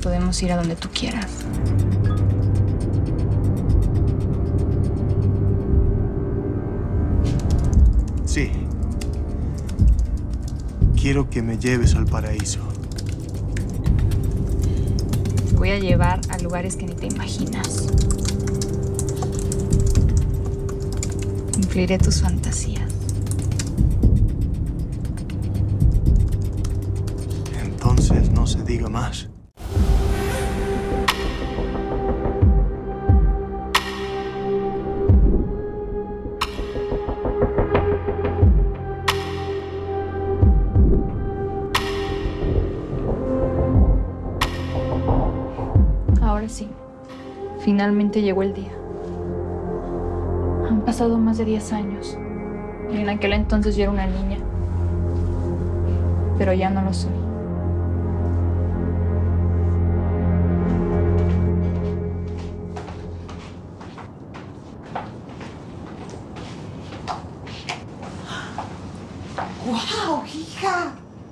podemos ir a donde tú quieras. Sí. Quiero que me lleves al paraíso. Te voy a llevar a lugares que ni te imaginas. Cumpliré tus fantasías. Entonces no se diga más. Ahora sí, finalmente llegó el día. Han pasado más de 10 años. Y en aquel entonces yo era una niña. Pero ya no lo soy. ¡Guau, hija!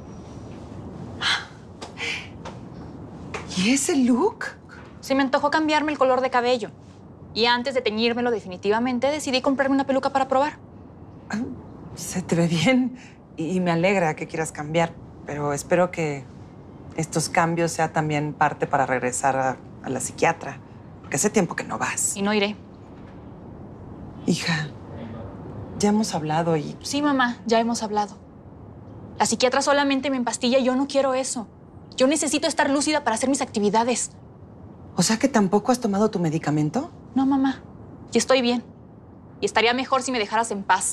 ¿Y ese look? Se me antojó cambiarme el color de cabello. Y antes de teñírmelo definitivamente, decidí comprarme una peluca para probar. Se te ve bien y me alegra que quieras cambiar, pero espero que estos cambios sean también parte para regresar a la psiquiatra, porque hace tiempo que no vas. Y no iré. Hija, ya hemos hablado y... Sí, mamá, ya hemos hablado. La psiquiatra solamente me empastilla y yo no quiero eso. Yo necesito estar lúcida para hacer mis actividades. O sea que tampoco has tomado tu medicamento. No, mamá. Y estoy bien. Y estaría mejor si me dejaras en paz.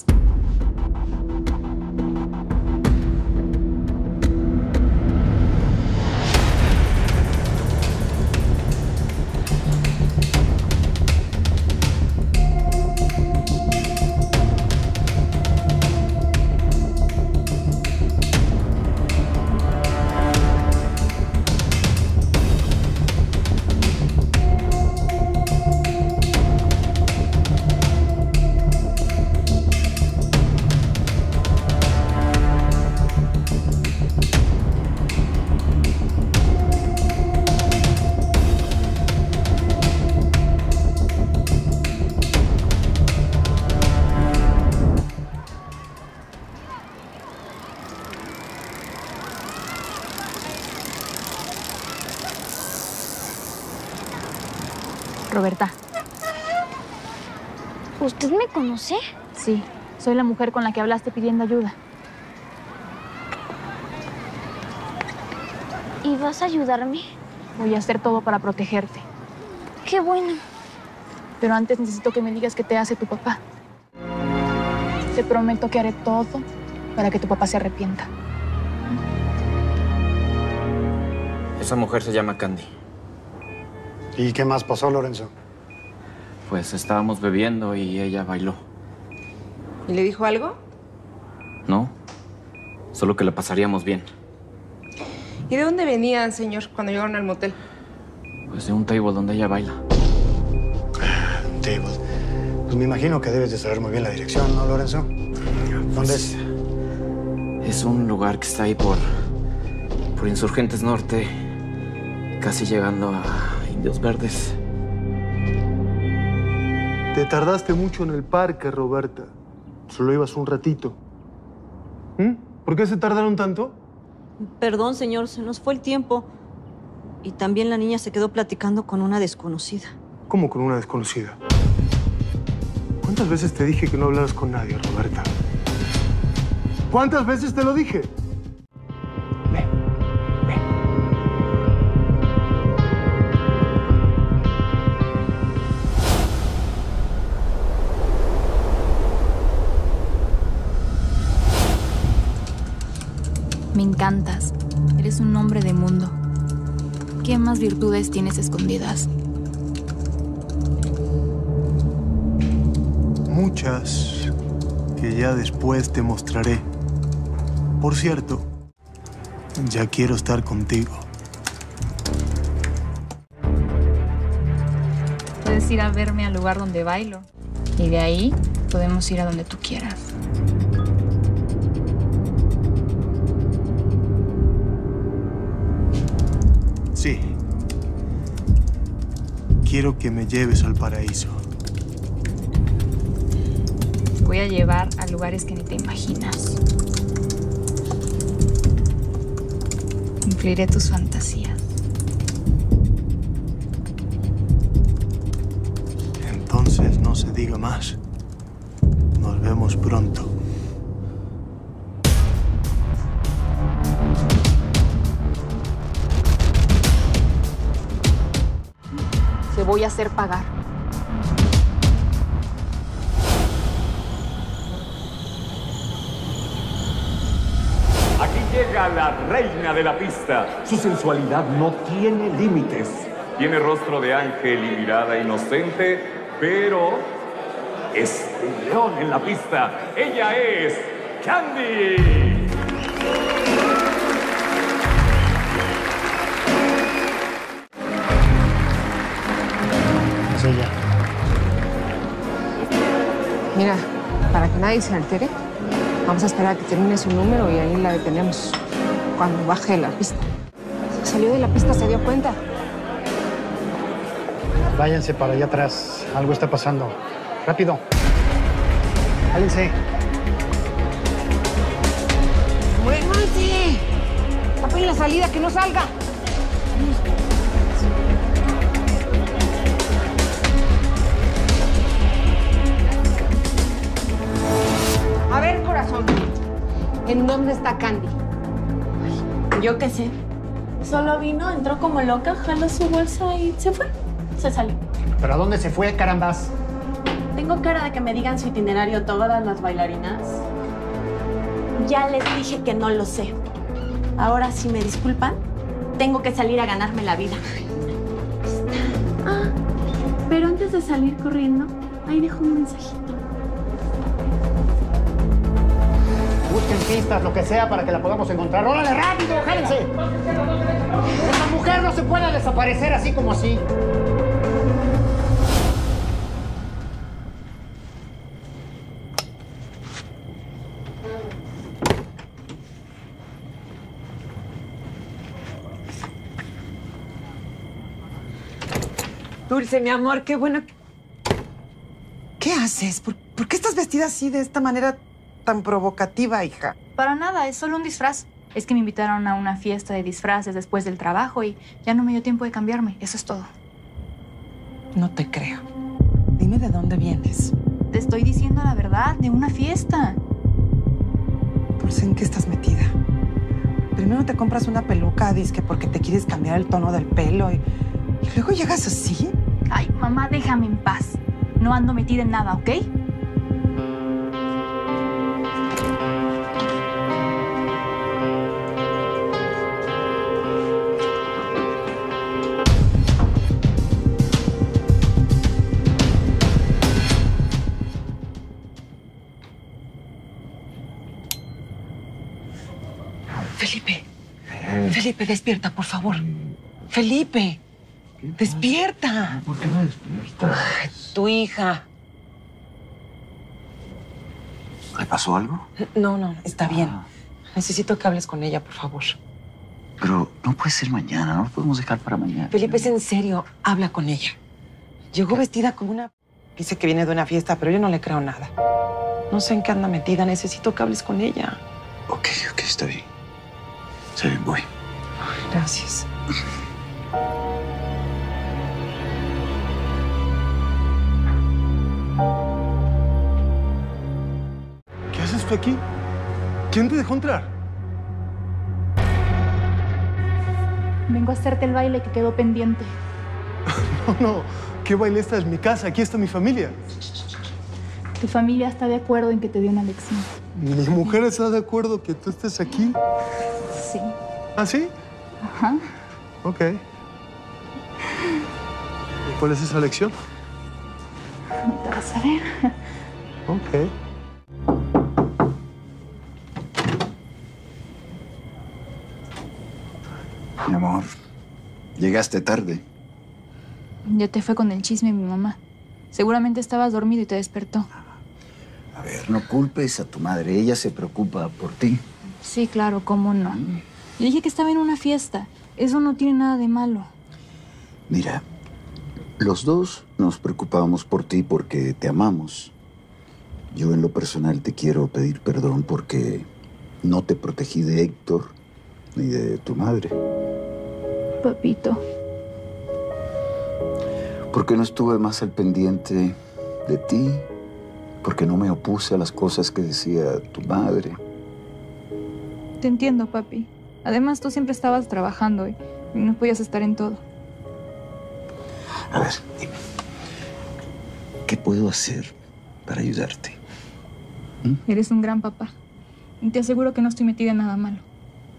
Roberta. ¿Usted me conoce? Sí, soy la mujer con la que hablaste pidiendo ayuda. ¿Y vas a ayudarme? Voy a hacer todo para protegerte. Qué bueno. Pero antes necesito que me digas qué te hace tu papá. Te prometo que haré todo para que tu papá se arrepienta. Esa mujer se llama Candy. ¿Y qué más pasó, Lorenzo? Pues estábamos bebiendo y ella bailó. ¿Y le dijo algo? No, solo que la pasaríamos bien. ¿Y de dónde venían, señor, cuando llegaron al motel? Pues de un table donde ella baila. Un table. Pues me imagino que debes de saber muy bien la dirección, ¿no, Lorenzo? ¿Dónde es? Es un lugar que está ahí por Insurgentes Norte, casi llegando a Indios Verdes. Te tardaste mucho en el parque, Roberta. Solo ibas un ratito. ¿Por qué se tardaron tanto? Perdón, señor, se nos fue el tiempo. Y también la niña se quedó platicando con una desconocida. ¿Cómo con una desconocida? ¿Cuántas veces te dije que no hablaras con nadie, Roberta? ¿Cuántas veces te lo dije? Ven, ven. Me encantas. Eres un hombre de mundo. ¿Qué más virtudes tienes escondidas? Muchas que ya después te mostraré. Por cierto, ya quiero estar contigo. Puedes ir a verme al lugar donde bailo. Y de ahí podemos ir a donde tú quieras. Sí, quiero que me lleves al paraíso. Te voy a llevar a lugares que ni te imaginas. Cumpliré tus fantasías. Entonces no se diga más. Nos vemos pronto. Te voy a hacer pagar. Aquí llega la reina de la pista. Su sensualidad no tiene límites. Tiene rostro de ángel y mirada inocente, pero es un león en la pista. Ella es Candy. Es ella. Mira, para que nadie se altere, vamos a esperar a que termine su número y ahí la detenemos cuando baje de la pista. Salió de la pista, se dio cuenta. Váyanse para allá atrás. Algo está pasando. ¡Rápido! ¡Jálense! ¡Muévanse! ¡Tapen la salida, que no salga! A ver, corazón, ¿en dónde está Candy? Yo qué sé. Solo vino, entró como loca, jaló su bolsa y se fue. Se salió. ¿Pero a dónde se fue, carambas? Tengo cara de que me digan su itinerario todas las bailarinas. Ya les dije que no lo sé. Ahora, si me disculpan, tengo que salir a ganarme la vida. Ah, pero antes de salir corriendo, ahí dejo un mensajito. Busquen pistas, lo que sea, para que la podamos encontrar. ¡Órale, rápido! ¡Jálense! Esta mujer no se puede desaparecer así como así. Dulce, mi amor, qué bueno. ¿Qué haces? ¿Por qué estás vestida así, de esta manera tan provocativa, hija? Para nada, es solo un disfraz. Es que me invitaron a una fiesta de disfraces después del trabajo y ya no me dio tiempo de cambiarme. Eso es todo. No te creo. Dime de dónde vienes. Te estoy diciendo la verdad, de una fiesta. Dulce, ¿en qué estás metida? Primero te compras una peluca, dizque porque te quieres cambiar el tono del pelo y luego llegas así. Ay, mamá, déjame en paz. No ando metida en nada, ¿ok? Felipe. Felipe, despierta, por favor. Felipe. ¡Despierta! ¿Por qué no despiertas? Ay, tu hija. ¿Le pasó algo? No, está bien. Necesito que hables con ella, por favor. Pero no puede ser mañana, no lo podemos dejar para mañana. Felipe, es en serio, habla con ella. Llegó vestida como una... Dice que viene de una fiesta, pero yo no le creo nada. No sé en qué anda metida, necesito que hables con ella. Ok, está bien. Está bien, voy. Gracias. ¿Qué haces tú aquí? ¿Quién te dejó entrar? Vengo a hacerte el baile que quedó pendiente. No. ¿Qué baile? Esta es mi casa. Aquí está mi familia. Tu familia está de acuerdo en que te dé una lección. ¿Mi mujer está de acuerdo que tú estés aquí? Sí. ¿Ah, sí? Ajá. Ok. ¿Y cuál es esa lección? No te vas a ver. Ok. Mi amor, llegaste tarde. Ya te fue con el chisme mi mamá. Seguramente estabas dormido y te despertó. A ver, no culpes a tu madre. Ella se preocupa por ti. Sí, claro, cómo no. Le dije que estaba en una fiesta. Eso no tiene nada de malo. Mira, Los dos nos preocupamos por ti porque te amamos. Yo en lo personal te quiero pedir perdón porque no te protegí de Héctor ni de tu madre. Papito. Porque no estuve más al pendiente de ti, porque no me opuse a las cosas que decía tu madre. Te entiendo, papi. Además, tú siempre estabas trabajando y no podías estar en todo. A ver, dime, ¿qué puedo hacer para ayudarte? Eres un gran papá. Y te aseguro que no estoy metida en nada malo.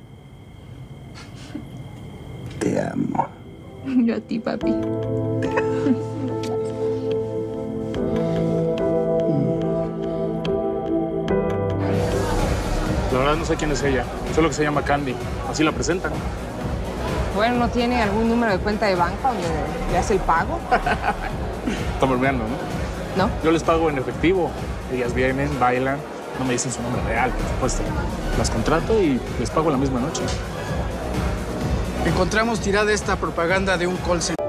Te amo. Yo a ti, papi. La verdad no sé quién es ella. Solo que se llama Candy. Así la presentan. Bueno, ¿no tiene algún número de cuenta de banca donde le hace el pago? Está bromeando, ¿no? ¿No? Yo les pago en efectivo. Ellas vienen, bailan, no me dicen su nombre real, por supuesto. Las contrato y les pago la misma noche. Encontramos tirada esta propaganda de un call center.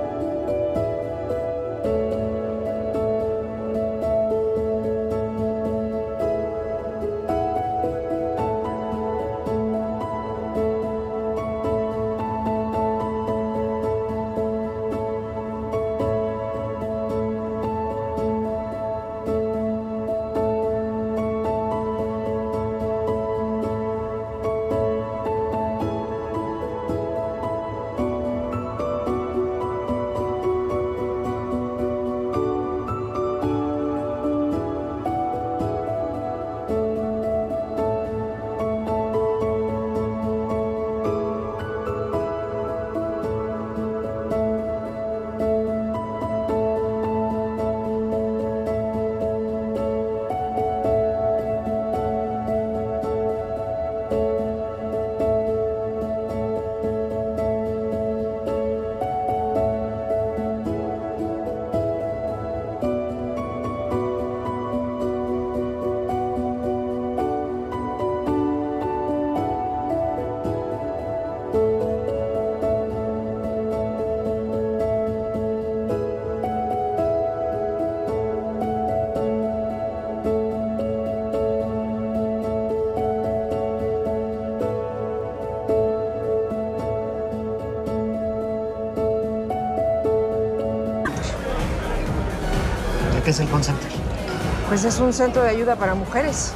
¿Qué es el call center? Pues es un centro de ayuda para mujeres.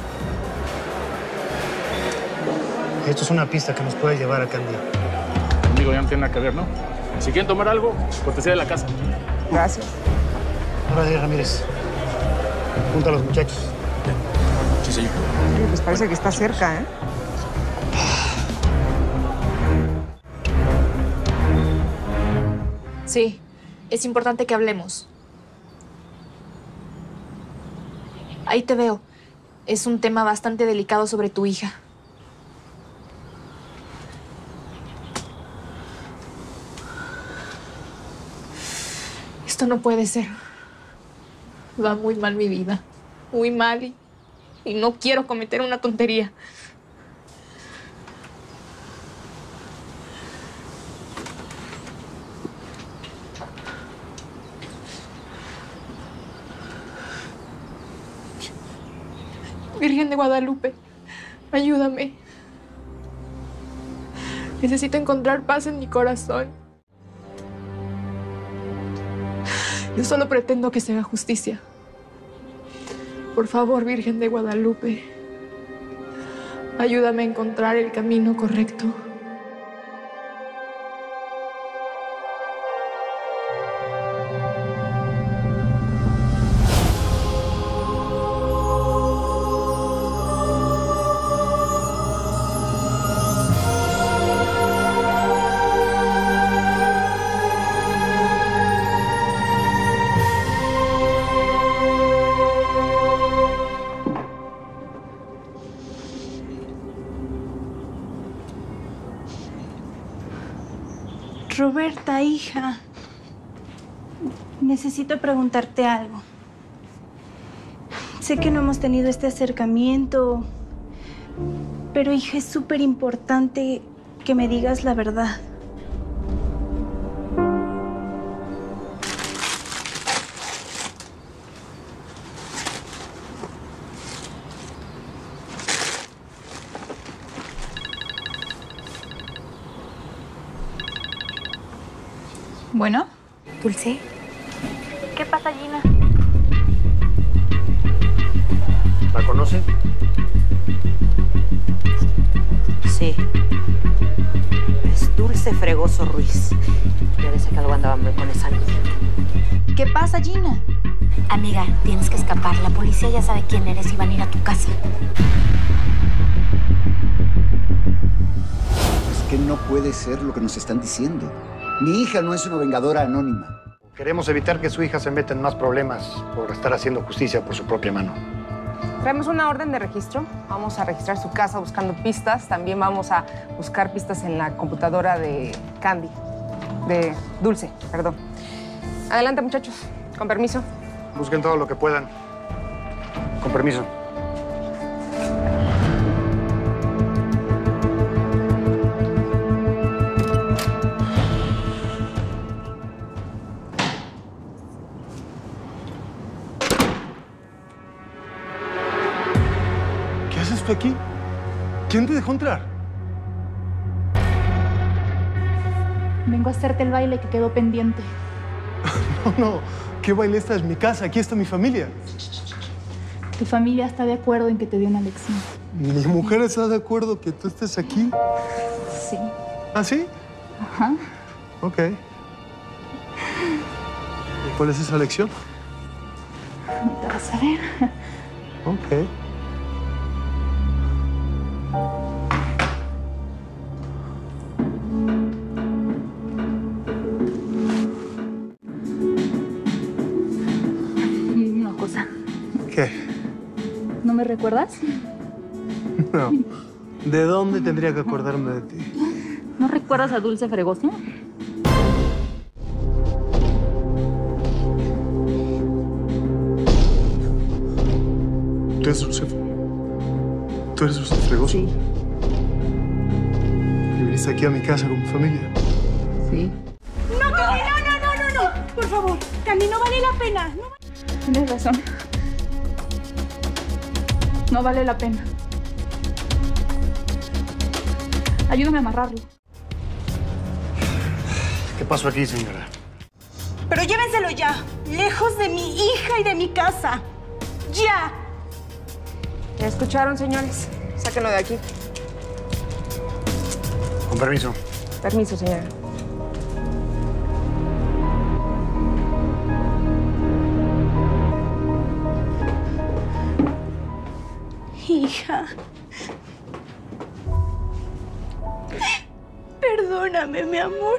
Esto es una pista que nos puede llevar a Candy. Conmigo ya no tiene nada que ver, ¿no? Si quieren tomar algo, cortesía de la casa. Gracias. Ahora, Ramírez, junta a los muchachos. Sí, señor. Oye, pues parece que está cerca, ¿eh? Sí, es importante que hablemos. Ahí te veo. Es un tema bastante delicado sobre tu hija. Esto no puede ser. Va muy mal mi vida. Muy mal y no quiero cometer una tontería. Virgen de Guadalupe, ayúdame. Necesito encontrar paz en mi corazón. Yo solo pretendo que se haga justicia. Por favor, Virgen de Guadalupe, ayúdame a encontrar el camino correcto. Roberta, hija, necesito preguntarte algo. Sé que no hemos tenido este acercamiento, pero hija, es súper importante que me digas la verdad. Bueno. Dulce. ¿Qué pasa, Gina? ¿La conoce? Sí. Es Dulce Fregoso Ruiz. Ya decía que algo andaba mal con esa niña. ¿Qué pasa, Gina? Amiga, tienes que escapar. La policía ya sabe quién eres y van a ir a tu casa. Es que no puede ser lo que nos están diciendo. Mi hija no es una vengadora anónima. Queremos evitar que su hija se meta en más problemas por estar haciendo justicia por su propia mano. Traemos una orden de registro. Vamos a registrar su casa buscando pistas. También vamos a buscar pistas en la computadora de Candy. De Dulce, perdón. Adelante, muchachos. Con permiso. Busquen todo lo que puedan. Con permiso. ¿Qué haces tú aquí? ¿Quién te dejó entrar? Vengo a hacerte el baile que quedó pendiente. No. ¿Qué baile? Esta es mi casa. Aquí está mi familia. Tu familia está de acuerdo en que te dé una lección. ¿Mi mujer está de acuerdo que tú estés aquí? Sí. ¿Ah, sí? Ajá. Ok. ¿Y cuál es esa lección? Te vas a ver. Ok. Una cosa. ¿Qué? ¿No me recuerdas? No. ¿De dónde tendría que acordarme de ti? ¿No recuerdas a Dulce Fregoso? ¿Tú eres Dulce? ¿Tú eres Dulce Fregoso? Sí. ¿Y viniste aquí a mi casa con mi familia? Sí. No, Candy, no. Por favor, Candy, no vale la pena. Tienes razón. No vale la pena. Ayúdame a amarrarlo. ¿Qué pasó aquí, señora? Pero llévenselo ya, lejos de mi hija y de mi casa. ¡Ya! ¿Ya escucharon, señores? Sáquenlo de aquí. Con permiso. Permiso, señora. Hija. Perdóname, mi amor.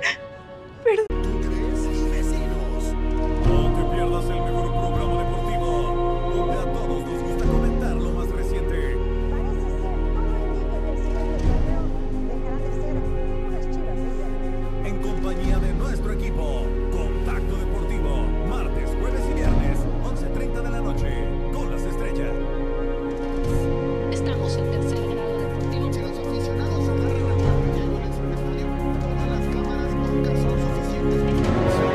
No te pierdas el mejor programa deportivo, donde a todos nos gusta comentar lo más reciente. En compañía de nuestro equipo, Contacto Deportivo, martes, jueves y viernes, 11:30 de la noche, con las estrellas. Estamos en tercer grado deportivo. Si los aficionados agarran la pantalla en el estadio, todas las cámaras nunca son suficientes.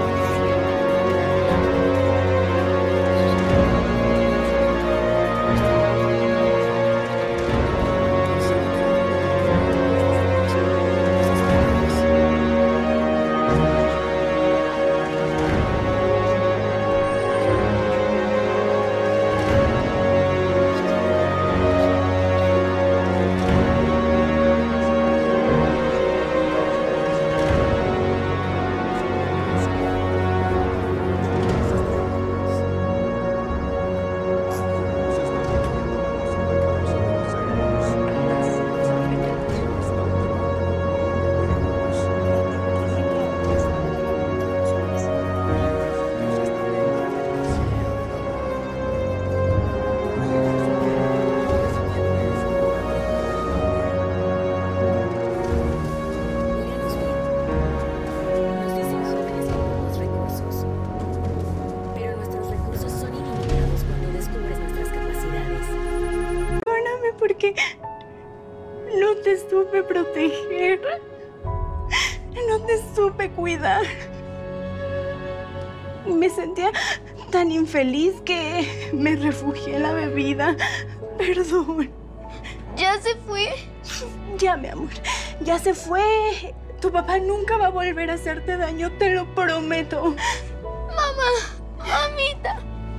Porque no te supe proteger, no te supe cuidar. Me sentía tan infeliz que me refugié en la bebida. Perdón. ¿Ya se fue? Ya, mi amor, ya se fue. Tu papá nunca va a volver a hacerte daño, te lo prometo. Mamá, mamita.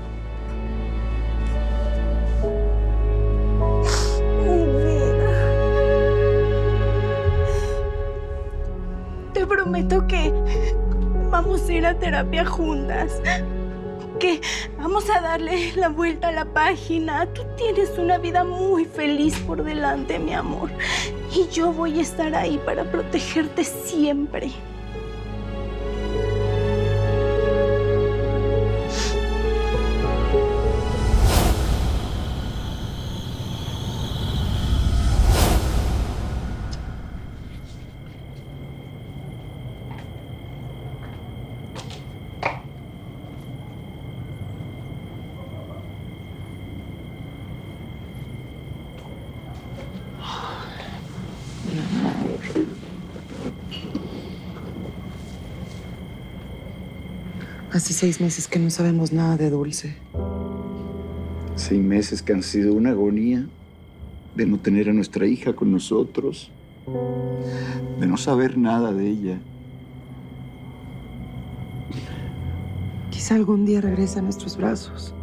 Te prometo que vamos a ir a terapia juntas. Que vamos a darle la vuelta a la página. Tú tienes una vida muy feliz por delante, mi amor. Y yo voy a estar ahí para protegerte siempre. Hace 6 meses que no sabemos nada de Dulce. 6 meses que han sido una agonía de no tener a nuestra hija con nosotros, de no saber nada de ella. Quizá algún día regrese a nuestros brazos.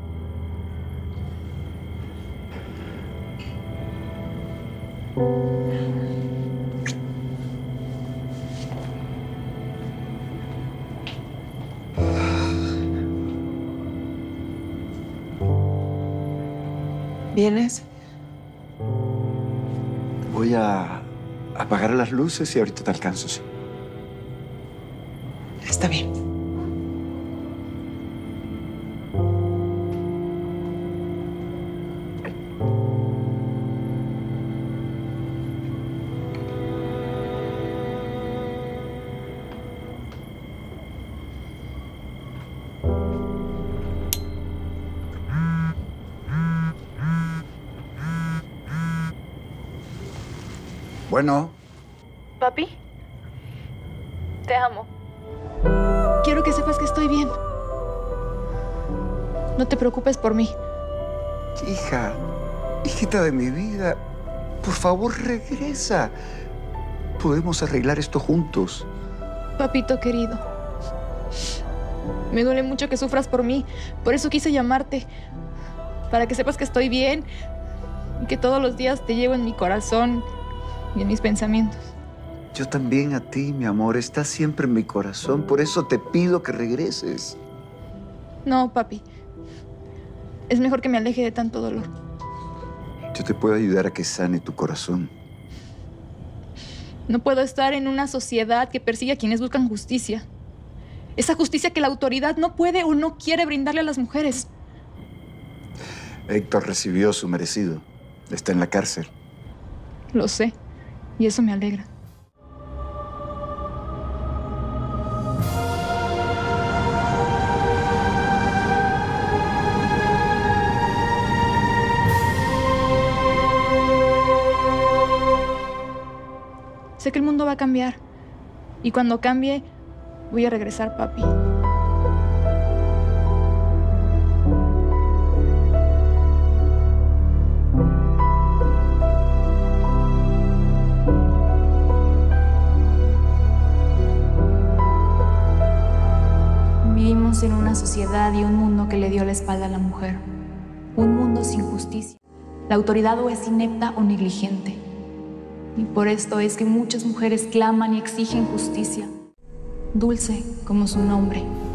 ¿Vienes? Voy a apagar las luces y ahorita te alcanzo, sí. Está bien. Bueno. Papi, te amo. Quiero que sepas que estoy bien. No te preocupes por mí. Hija, hijita de mi vida, por favor regresa. Podemos arreglar esto juntos. Papito querido, me duele mucho que sufras por mí. Por eso quise llamarte. Para que sepas que estoy bien y que todos los días te llevo en mi corazón y en mis pensamientos. Yo también a ti, mi amor. Estás siempre en mi corazón. Por eso te pido que regreses. No, papi. Es mejor que me aleje de tanto dolor. Yo te puedo ayudar a que sane tu corazón. No puedo estar en una sociedad que persigue a quienes buscan justicia. Esa justicia que la autoridad no puede o no quiere brindarle a las mujeres. Héctor recibió su merecido. Está en la cárcel. Lo sé. Y eso me alegra. Sé que el mundo va a cambiar. Y cuando cambie, voy a regresar, papi. Vivimos en una sociedad y un mundo que le dio la espalda a la mujer. Un mundo sin justicia. La autoridad o es inepta o negligente. Y por esto es que muchas mujeres claman y exigen justicia. Dulce, como su nombre,